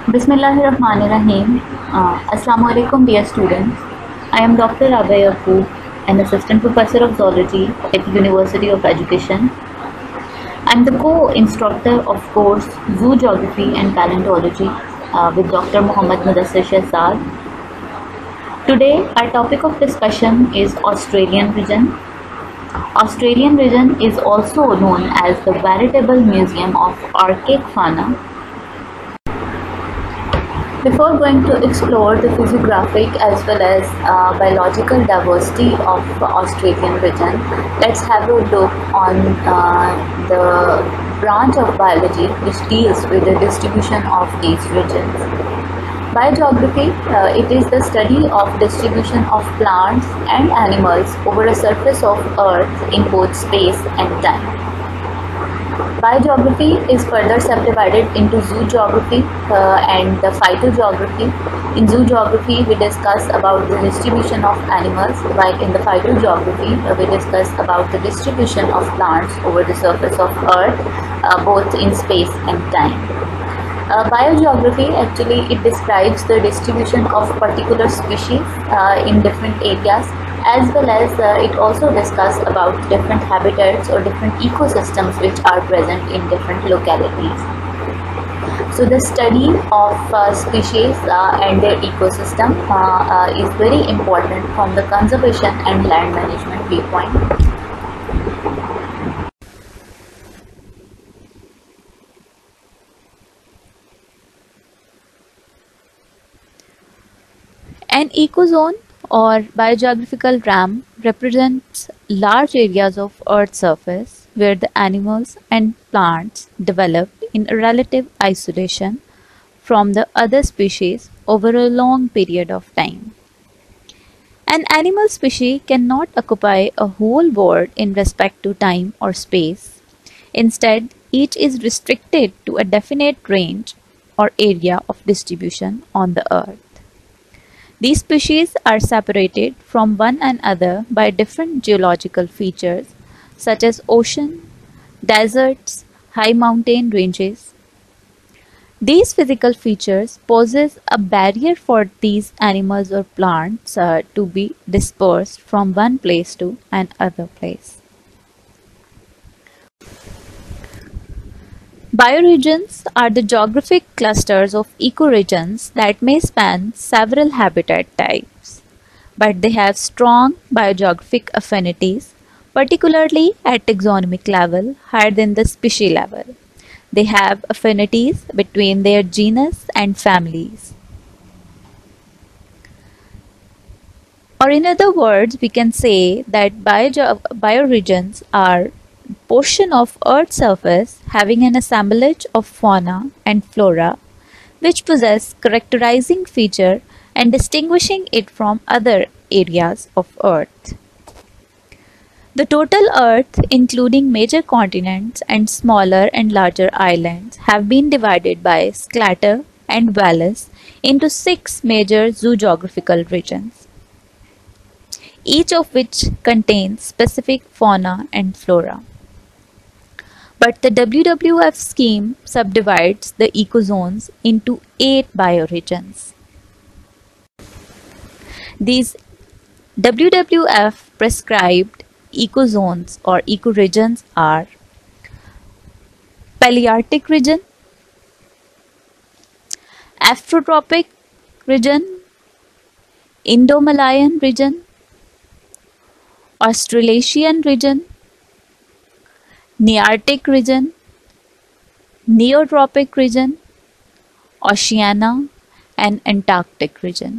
Bismillahirrahmanirrahim. Assalamu alaikum, dear students. I am Dr. Rabia Yaqub, an assistant professor of zoology at the University of Education. I am the co-instructor of course Zoo Geography and Paleontology with Dr. Muhammad Mudassir Shehzad. Today, our topic of discussion is Australian region. Australian region is also known as the Veritable Museum of Archaic Fauna. Before going to explore the physiographic as well as biological diversity of the Australian region, let's have a look on the branch of biology which deals with the distribution of these regions. Biogeography, it is the study of distribution of plants and animals over a surface of Earth in both space and time. Biogeography is further subdivided into zoo geography and the phytogeography. In zoo geography, we discuss about the distribution of animals, while in the phytogeography, we discuss about the distribution of plants over the surface of Earth, both in space and time. Biogeography actually it describes the distribution of particular species in different areas, as well as it also discusses about different habitats or different ecosystems which are present in different localities. So the study of species and their ecosystem is very important from the conservation and land management viewpoint. An ecozone or biogeographical RAM represents large areas of Earth's surface where the animals and plants developed in relative isolation from the other species over a long period of time. An animal species cannot occupy a whole world in respect to time or space. Instead, each is restricted to a definite range or area of distribution on the Earth. These species are separated from one another by different geological features such as ocean, deserts, high mountain ranges. These physical features poses a barrier for these animals or plants to be dispersed from one place to another place. Bioregions are the geographic clusters of ecoregions that may span several habitat types, but they have strong biogeographic affinities, particularly at taxonomic level higher than the species level. They have affinities between their genus and families. Or in other words, we can say that bioregions are portion of Earth's surface having an assemblage of fauna and flora which possess characterizing feature and distinguishing it from other areas of Earth. The total Earth, including major continents and smaller and larger islands, have been divided by Sclater and Wallace into 6 major zoogeographical regions, each of which contains specific fauna and flora. But the WWF scheme subdivides the ecozones into 8 bioregions. These WWF prescribed ecozones or ecoregions are Palearctic region, Afrotropic region, Indo-Malayan region, Australasian region, Nearctic region, Neotropic region, Oceania, and Antarctic region.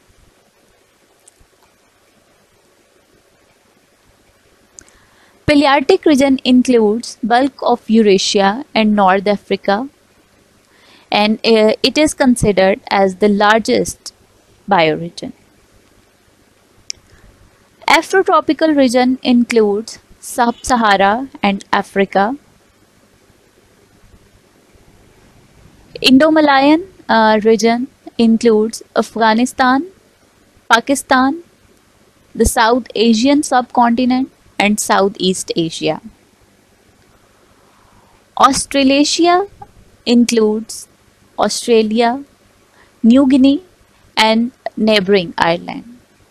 Palearctic region includes bulk of Eurasia and North Africa, and it is considered as the largest bioregion. Afrotropical region includes Sub-Sahara and Africa. Indo-Malayan region includes Afghanistan, Pakistan, the South Asian subcontinent, and Southeast Asia. Australasia includes Australia, New Guinea, and neighboring Ireland.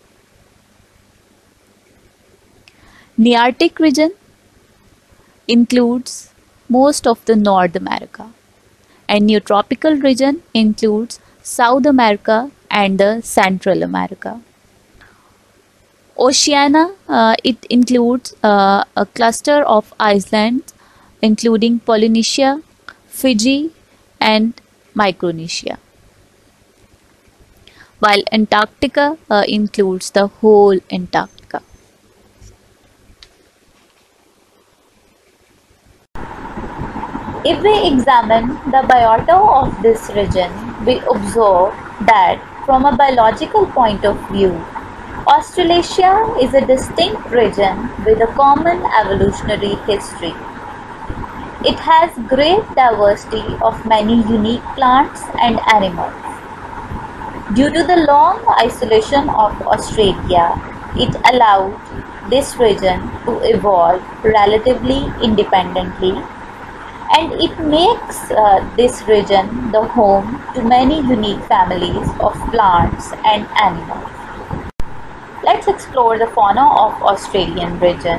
Nearctic region includes most of the North America, and Neotropical region includes South America and the Central America. Oceania, it includes a cluster of islands including Polynesia, Fiji, and Micronesia, while Antarctica includes the whole Antarctica. If we examine the biota of this region, we observe that from a biological point of view, Australasia is a distinct region with a common evolutionary history. It has great diversity of many unique plants and animals. Due to the long isolation of Australia, it allowed this region to evolve relatively independently, and it makes this region the home to many unique families of plants and animals. Let's explore the fauna of Australian region.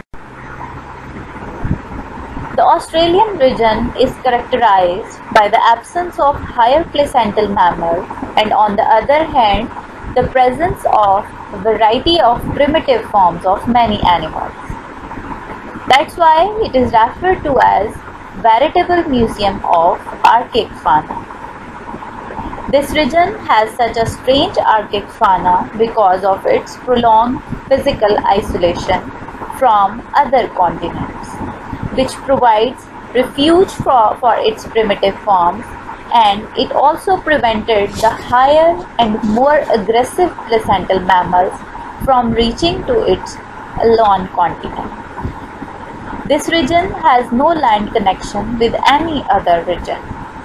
The Australian region is characterized by the absence of higher placental mammals and on the other hand, the presence of a variety of primitive forms of many animals. That's why it is referred to as veritable museum of archaic fauna. This region has such a strange archaic fauna because of its prolonged physical isolation from other continents, which provides refuge for its primitive forms, and it also prevented the higher and more aggressive placental mammals from reaching to its lone continent. This region has no land connection with any other region.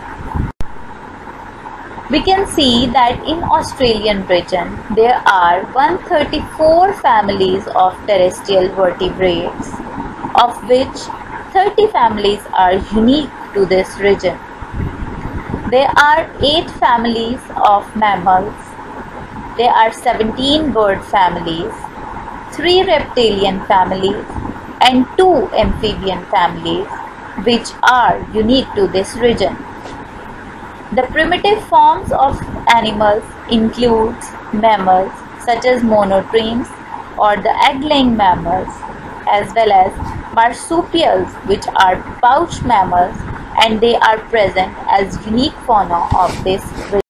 We can see that in Australian region there are 134 families of terrestrial vertebrates, of which 30 families are unique to this region. There are 8 families of mammals, there are 17 bird families, 3 reptilian families, and 2 amphibian families, which are unique to this region. The primitive forms of animals include mammals such as monotremes or the egg-laying mammals, as well as marsupials, which are pouch mammals, and they are present as unique fauna of this region.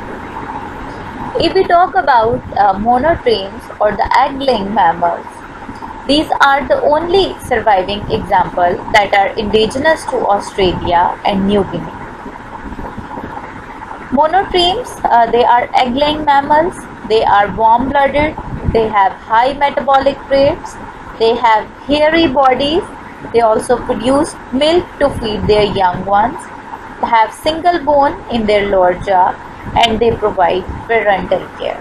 If we talk about monotremes or the egg-laying mammals, these are the only surviving examples that are indigenous to Australia and New Guinea. Monotremes, they are egg-laying mammals, they are warm-blooded, they have high metabolic rates, they have hairy bodies, they also produce milk to feed their young ones, they have single bone in their lower jaw, and they provide parental care.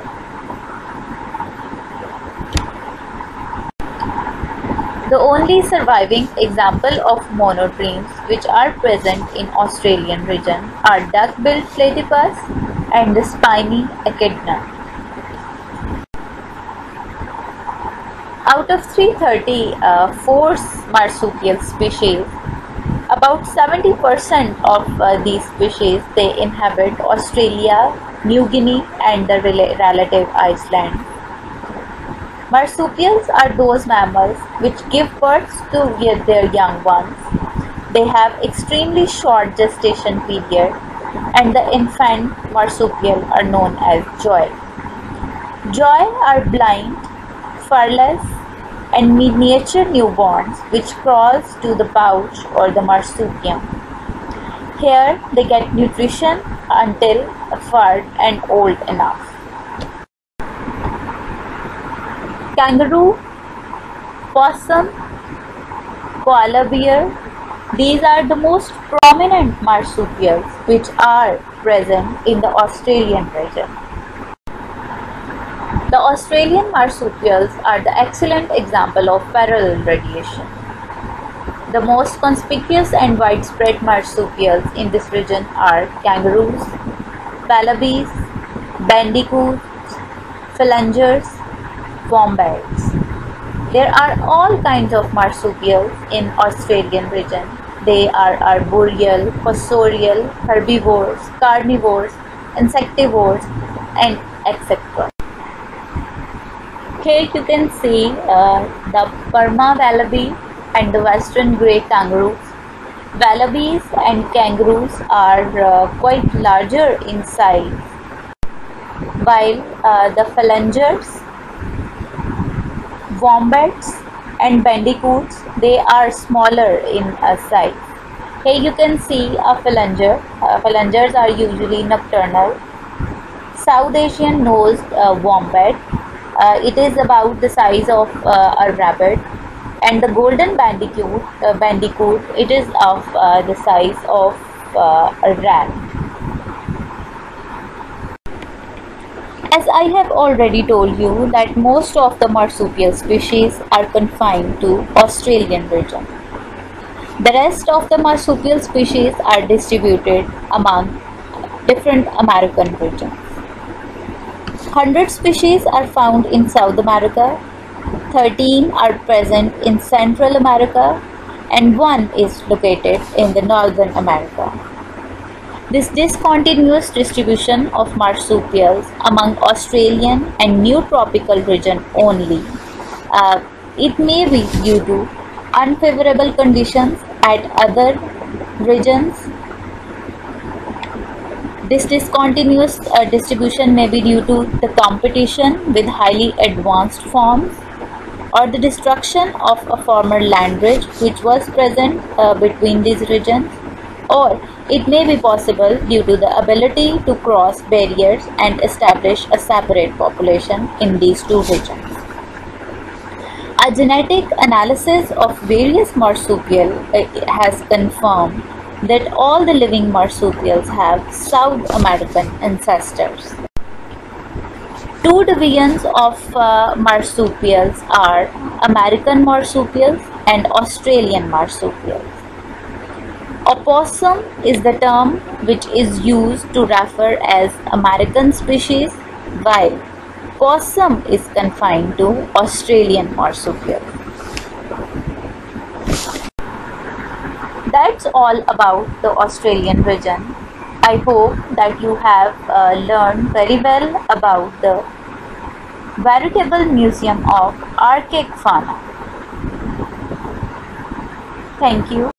The only surviving example of monotremes which are present in Australian region are duck-billed platypus and the spiny echidna. Out of 334 marsupial species, about 70% of these species they inhabit Australia, New Guinea, and the relative Iceland. Marsupials are those mammals which give birth to their young ones. They have extremely short gestation period, and the infant marsupial are known as joy. Joy are blind, furless, and miniature newborns which crawls to the pouch or the marsupium. Here they get nutrition until furred and old enough. Kangaroo, possum, koala bear, these are the most prominent marsupials which are present in the Australian region. The Australian marsupials are the excellent example of parallel radiation. The most conspicuous and widespread marsupials in this region are kangaroos, wallabies, bandicoots, phalangers, wombats. There are all kinds of marsupials in Australian region. They are arboreal, fossorial, herbivores, carnivores, insectivores, and etc. Here you can see the Burma wallaby and the western grey kangaroos. Wallabies and kangaroos are quite larger in size, while the phalangers, wombats and bandicoots, they are smaller in size. Here you can see a phalanger. Phalangers are usually nocturnal. South Asian nosed wombat. It is about the size of a rabbit, and the golden bandicoot, it is of the size of a rat. As I have already told you that most of the marsupial species are confined to Australian region. The rest of the marsupial species are distributed among different American regions. 100 species are found in South America, 13 are present in Central America, and 1 is located in the Northern America. This discontinuous distribution of marsupials among Australian and new tropical region only, it may be due to unfavorable conditions at other regions. This discontinuous distribution may be due to the competition with highly advanced forms, or the destruction of a former land bridge which was present between these regions, or it may be possible due to the ability to cross barriers and establish a separate population in these two regions. A genetic analysis of various marsupial has confirmed that all the living marsupials have South American ancestors. Two divisions of marsupials are American marsupials and Australian marsupials. Opossum is the term which is used to refer as American species, while possum is confined to Australian marsupials. That's all about the Australian region. I hope that you have learned very well about the veritable museum of archaic fauna. Thank you.